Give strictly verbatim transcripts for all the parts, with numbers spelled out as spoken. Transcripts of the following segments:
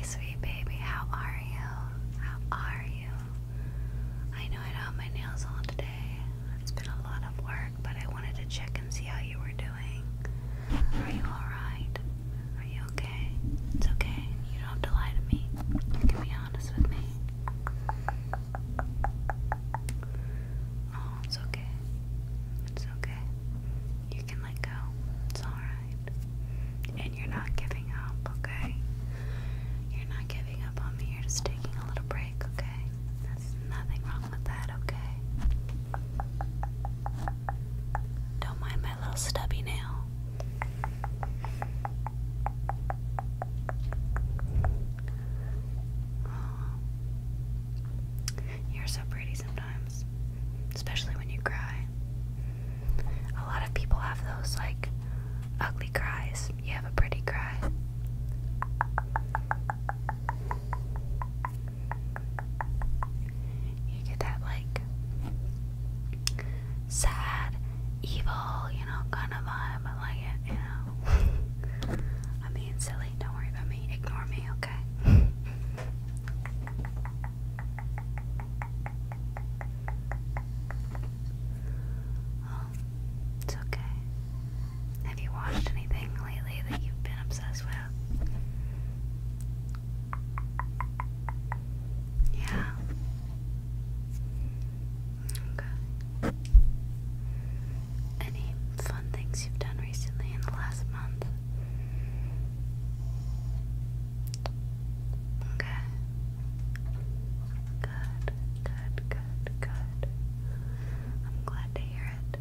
sweet baby. How are you? How are you? I know I don't have my nails on today. It's been a lot of work, but I wanted to check and see how you were doing. Are you alright? Are you okay? It's okay. You don't have to lie to me. You can be honest with me. Oh, it's okay. It's okay. You can let go. It's alright. And you're not giving up, okay? You're not giving up on me. You're just taking a little break, okay? There's nothing wrong with that, okay? Don't mind my little stubby nail. Oh. You're so pretty sometimes, especially when you cry. A lot of people have those, like, ugly cries. You have a pretty cry. You get that, like, sad, evil, you know, kind of vibe. I like it, you know. I'm being silly. Don't worry about me. Ignore me, okay? Oh, it's okay. Have you watched anything lately that you've been obsessed with? Yeah. Okay. Any fun things you've done recently in the last month? Okay. Good, good, good, good. I'm glad to hear it.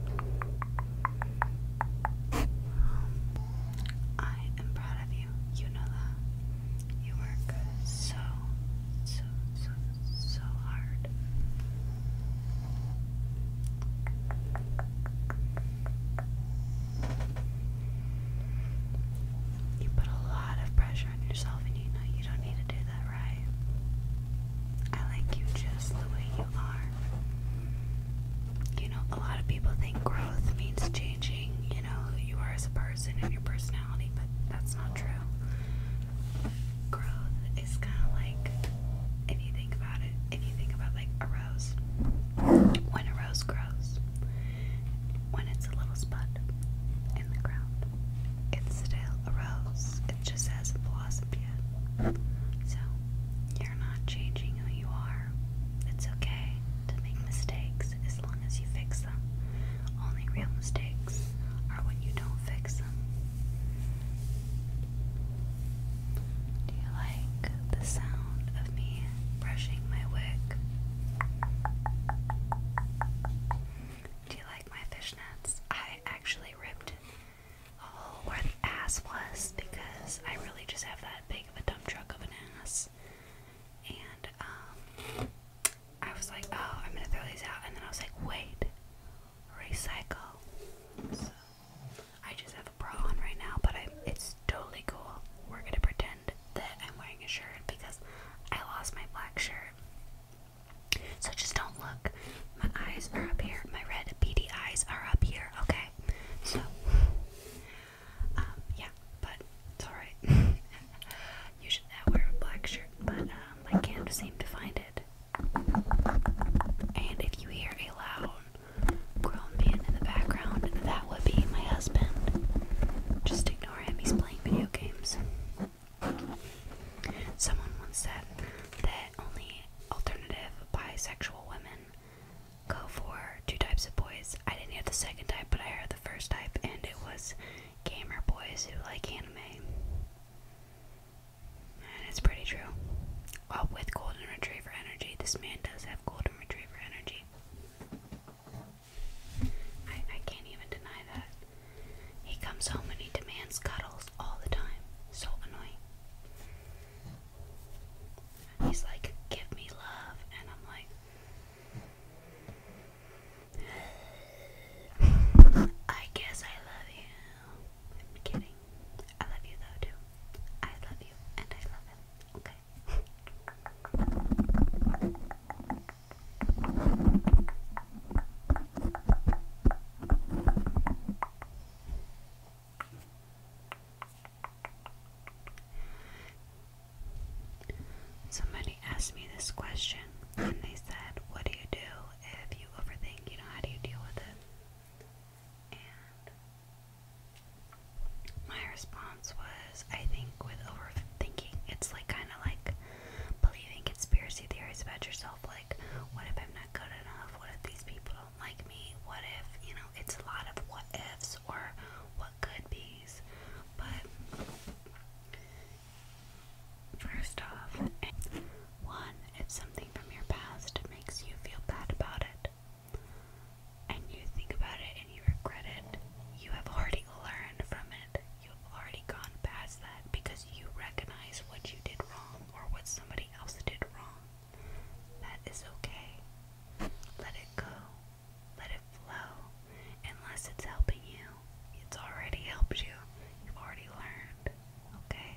I am proud of you. You know that. You work so, so, so, so hard. You put a lot of pressure on yourself, and you know you don't need to do that, right? I like you just the way you are. You know, a lot of people think growth means changing, you know, who you are as a person and your personality, but that's not true. Growth is kind of like, if you think about it, if you think about like a rose. When a rose grows, when it's a little spud in the ground, it's still a rose. It just hasn't blossomed yet. So, you're not changing who you are. It's okay to make mistakes as long as you fix them. Only real mistakes are when you don't fix them. Do you like the sound of me brushing my wig? Do you like my fishnets? I actually ripped a hole where the ass was because I really just have that big of a dump truck of an ass. And um, I was like, oh, I'm gonna throw these out, and then I was like, wait, recycle. So I just have a bra on right now, but I it's totally cool. We're gonna pretend that I'm wearing a shirt because I lost my black shirt. So just don't look. My eyes are up here. My red beady eyes are up here. Okay. So um, yeah, but it's alright. Usually I wear a black shirt, but um, I can't seem to find it. And if you hear a loud grown man in the background, that would be my husband. Just ignore him, he's playing video games. Someone once said that only alternative bisexual women go for two types of boys. I didn't hear the second type, but I heard the first type, and it was gamer boys who like anime. And it's pretty true. Well, with golden retriever energy, this man does have golden retriever energy. I, I can't even deny that. He comes home and he demands cuddles all the time. So annoying. He's like, give me love. And I'm like, I guess I love you. I'm kidding. I love you though too. I love you and I love him. Okay. this question, and they said, what do you do if you overthink? You know, how do you deal with it? And my response was, I think with overthinking, it's like kind of like believing conspiracy theories about yourself. Like, what if I'm not good enough? What if these people don't like me? What if, you know, it's a lot of what ifs or what could be's. But first off, one, if something from your past makes you feel bad about it, and you think about it and you regret it, you have already learned from it. You have already gone past that because you recognize what you did wrong or what somebody else did wrong. That is okay. Let it go. Let it flow. Unless it's helping you, it's already helped you. You've already learned. Okay?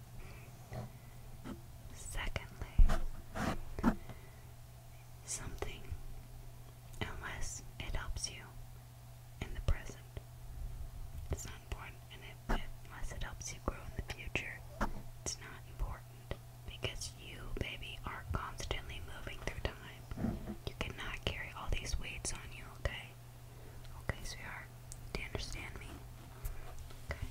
Secondly, something, unless it helps you in the present, it's not important. And if, if, unless it helps you grow in the future, it's not important. Because you, baby, are constantly moving through time. You cannot carry all these weights on you, okay? Okay, sweetheart? Do you understand me? Okay.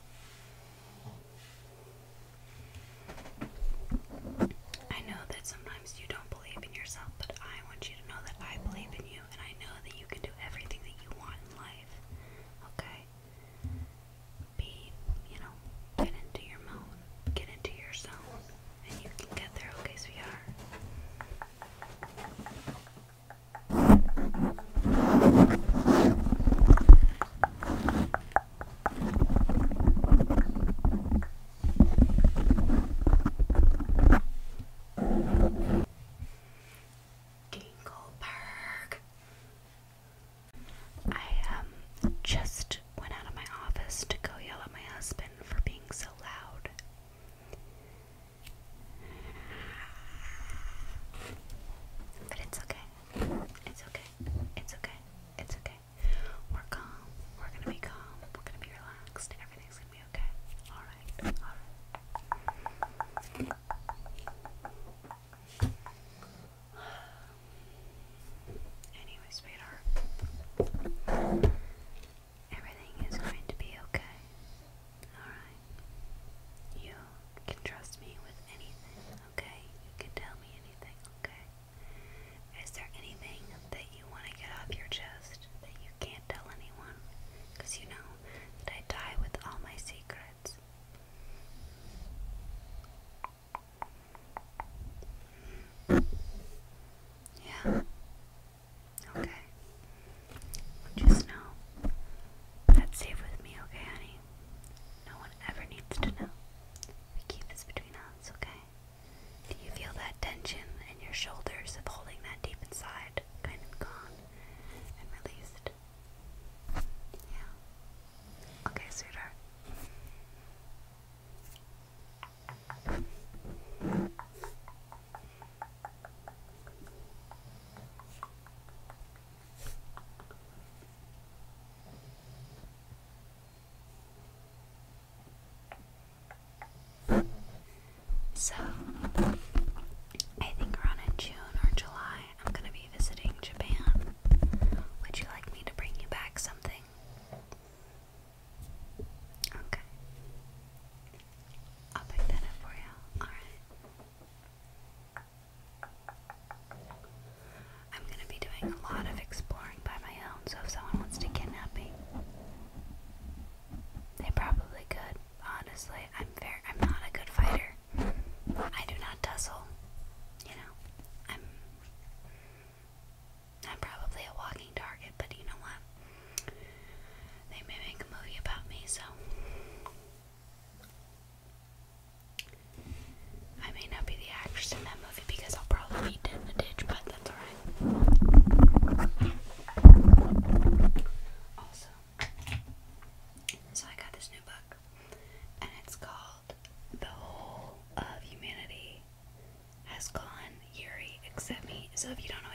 I know that sometimes you don't believe in yourself, but I want you to know that I believe in you, and I know that you can do everything that you want in life. Okay? Be, you know, get into your mode, get into your zone, and you can get there, okay, sweetheart? Dingleberg. I um just went out of my office to go yell at my husband for being so loud. But it's okay. It's okay. It's okay. It's okay. We're calm. We're gonna be calm. We're gonna be relaxed. Everything's gonna be okay. Alright. Alright. Anyway, sweetheart. Everything is going to be okay. Alright. You can trust me with anything, okay? You can tell me anything, okay? Is there anything that you want to get off your chest that you can't tell anyone? Because you know that I die with all my secrets. Yeah. Okay. Just know that's safe with me, okay, honey? No one ever needs to know. We keep this between us, okay? Do you feel that tension in your shoulders of holding that deep inside kind of gone and released? Yeah. Okay, sweetheart. So, I think around in June or July, I'm gonna be visiting Japan. Would you like me to bring you back something? Okay. I'll pick that up for you. Alright. I'm gonna be doing a lot of exploring by my own, so if someone wants to kidnap me, they probably could. Honestly, I'm very, I'm not a good fighter. I do not tussle. You know, I'm, I'm probably a walking target, but you know what? They may make a movie about me, so I may not be the actress in that movie because I'll probably be dead in the ditch, but that's alright. Also, so I got this new book, and it's called The Whole of Humanity Has Gone Yuri Except Me. So if you don't